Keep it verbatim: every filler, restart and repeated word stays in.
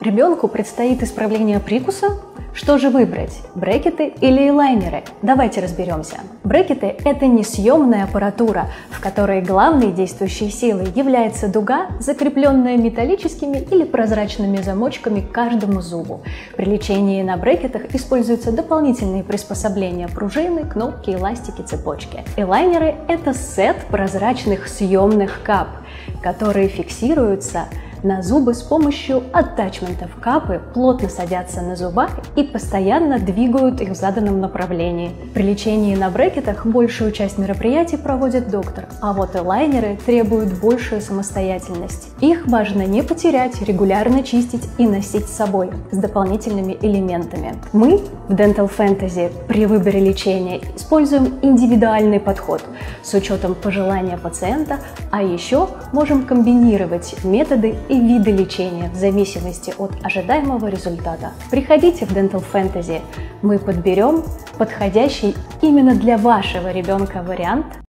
Ребенку предстоит исправление прикуса? Что же выбрать, брекеты или элайнеры? Давайте разберемся. Брекеты – это несъемная аппаратура, в которой главной действующей силой является дуга, закрепленная металлическими или прозрачными замочками к каждому зубу. При лечении на брекетах используются дополнительные приспособления: пружины, кнопки, эластики, цепочки. Элайнеры – это сет прозрачных съемных кап, которые фиксируются на зубы с помощью аттачментов. Капы плотно садятся на зубах и постоянно двигают их в заданном направлении. При лечении на брекетах большую часть мероприятий проводит доктор, а вот элайнеры требуют большую самостоятельность. Их важно не потерять, регулярно чистить и носить с собой с дополнительными элементами. Мы в Dental Fantasy при выборе лечения используем индивидуальный подход с учетом пожелания пациента, а еще можем комбинировать методы и виды лечения в зависимости от ожидаемого результата. Приходите в Dental Fantasy, мы подберем подходящий именно для вашего ребенка вариант